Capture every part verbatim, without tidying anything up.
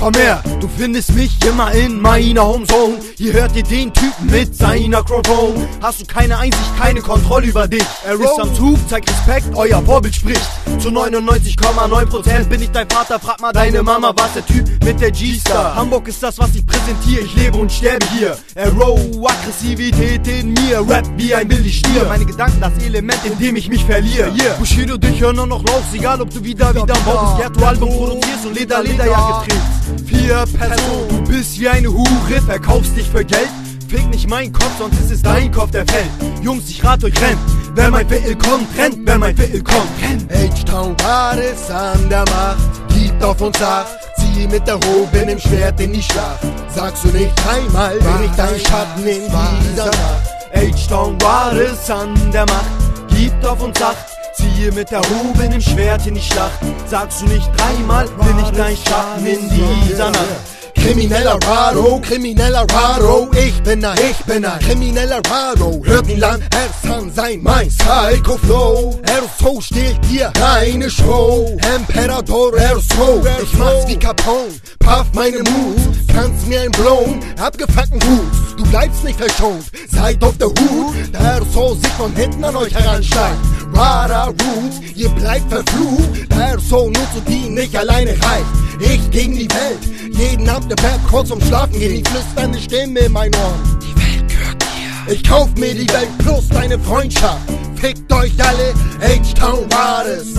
komm her. Du findest mich immer in meiner Homezone. Hier hört ihr den Typen mit seiner Crowphone. Hast du keine Einsicht, keine Kontrolle über dich. Er ist am Zug, zeig Respekt, euer Vorbild spricht. Zu neunundneunzig Komma neun Prozent bin ich dein Vater, frag mal deine Mama, was der Typ mit der G-Star. Hamburg ist das, was ich präsentiere, ich lebe und sterbe hier. Arrow, Aggressivität in mir, Rap wie ein wildes Stier. Meine Gedanken, das Element, in dem ich mich verliere. Yeah. Bushido, dich hör nur noch Laufs, egal ob du wieder, wieder am Bau bist. Ghetto-Album produzierst und Leder, Lederjacke trägst. Vier Personen, du bist wie eine Hure, verkaufst dich für Geld. Fick nicht mein Kopf, sonst ist es dein Kopf, der fällt. Jungs, ich rat euch, rennt. Wenn mein Viertel kommt, rennt. Wenn mein Viertel kommt, rennt. H-Town war es an der Macht, gibt auf uns Acht. Zieh mit der Hoben im Schwert in die Schlacht. Sagst du nicht dreimal, bin ich dein Schatten in dieser Nacht. H-Town war es an der Macht, gibt auf uns Acht. Ziehe mit der Hoben im Schwert in die Schlacht. Sagst du nicht dreimal, bin ich dein Schatten in dieser Nacht. Krimineller Raro, krimineller Raro, ich bin ein, ich bin ein krimineller Raro. Hört ihn lang, Ersan sein, mein Psycho Flow. Erso stiehlt dir deine Show. Emperador Erso, ich mach's wie Capone. Puff meine Moves, kannst mir ein blown, abgefuckten Hut. Du bleibst nicht verschont, seid auf der Hut. Der Erso sich von hinten an euch heransteigt. Rara Roots, ihr bleibt verflucht. Der Erso nur zu dienen, nicht alleine reicht. Ich gegen die Welt, jeden Abend der Bett kurz zum Schlafen gehen. Ich flüsternde Stimme in meinen Ohren. Die Welt gehört dir. Ich kauf mir die Welt plus deine Freundschaft. Fickt euch alle, H-Town war es.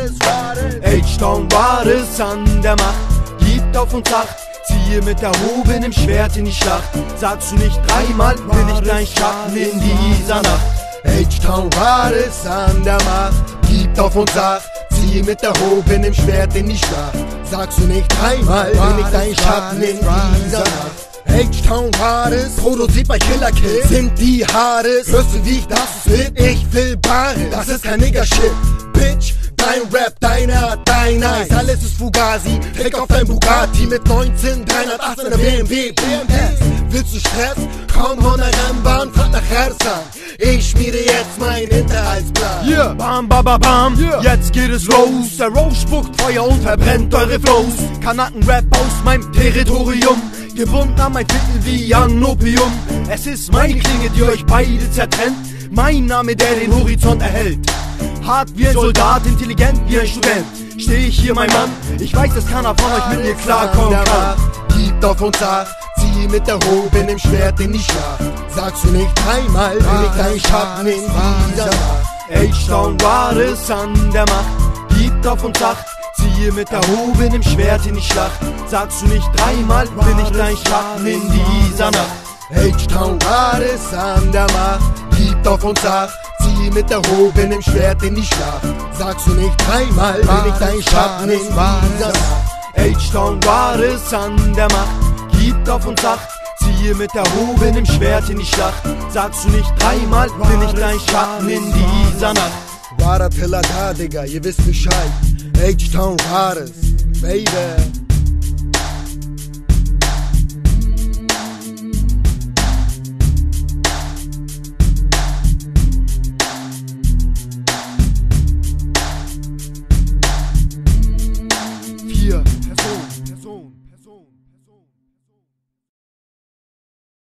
H-Town war es an der Macht, gibt auf uns Acht. Ziehe mit der Hoben im Schwert in die Schlacht. Sagst du nicht dreimal, bin ich dein Schatten in dieser Nacht. H-Town war es an der Macht, gibt auf uns Acht. Ziehe mit der Hoben im Schwert in die Schlacht. Sagst du nicht dreimal, bin ich dein Schatten in dieser Nacht. H-Town war es, produziert bei Killer Kill. Sind die Haares, hörst du wie ich das will? Ich will Bares, das ist kein Nigger-Shit. Bitch, dein Rap, deine Art, dein Eis, alles ist Fugazi. Fick auf dein Bugatti mit neunzehn dreihundertachtzehn der B M W, B M S. Willst du Stress? Komm von der Rennbahn, fahrt nach Hersan. Ich schmiede jetzt meinen Hinterhaltsplan. Yeah, bam, bam, bam, bam, yeah. Jetzt geht es los. Der Rose spuckt Feuer und verbrennt eure Flows. Kanaken-Rap aus meinem Territorium, gebunden an mein Viertel wie an Opium. Es ist meine Klinge, die euch beide zertrennt. Mein Name, der den Horizont erhält. Hart wie ein Soldat, intelligent wie ein Student. Steh ich hier, mein Mann, ich weiß, dass keiner von euch mit mir klarkommen kann. Gibt auf uns Acht, zieh mit der Hoben im Schwert in die Schlacht. Sagst du nicht dreimal, bin ich dein Schatten in dieser Nacht. H-Town war es an der Macht, gibt auf uns Acht. Ziehe mit der Hoben im Schwert in die Schlacht. Sagst du nicht dreimal, bin ich dein Schatten in dieser Nacht. H-Town war es an der Macht, gibt auf uns Acht. Zieh mit der Hoben im Schwert in die Schlacht. Sagst du nicht dreimal, bin ich dein Schatten in dieser Nacht. H-Town war es an der Macht, gibt auf uns Acht. Ziehe mit der Hoben im Schwert in die Schlacht. Sagst du nicht dreimal, bin ich dein Schatten in dieser Nacht. Waratilla da, Digga, ihr wisst Bescheid. H-Town war es, Baby.